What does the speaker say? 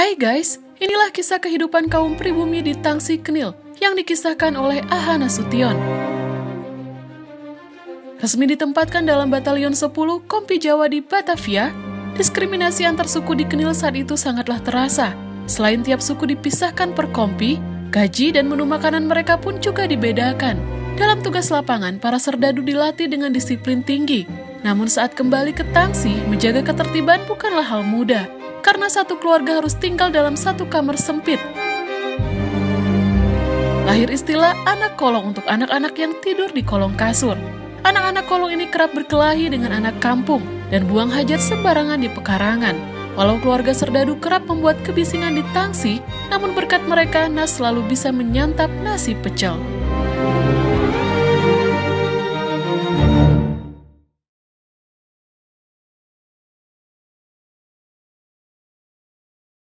Hai guys, inilah kisah kehidupan kaum pribumi di Tangsi Kenil yang dikisahkan oleh Aha Nasution. Resmi ditempatkan dalam Batalion 10 Kompi Jawa di Batavia, diskriminasi antar suku di Kenil saat itu sangatlah terasa. Selain tiap suku dipisahkan per kompi, gaji dan menu makanan mereka pun juga dibedakan. Dalam tugas lapangan, para serdadu dilatih dengan disiplin tinggi. Namun saat kembali ke Tangsi, menjaga ketertiban bukanlah hal mudah, karena satu keluarga harus tinggal dalam satu kamar sempit. Lahir istilah anak kolong untuk anak-anak yang tidur di kolong kasur. Anak-anak kolong ini kerap berkelahi dengan anak kampung dan buang hajat sembarangan di pekarangan. Walau keluarga serdadu kerap membuat kebisingan di Tangsi, namun berkat mereka Nas selalu bisa menyantap nasi pecel.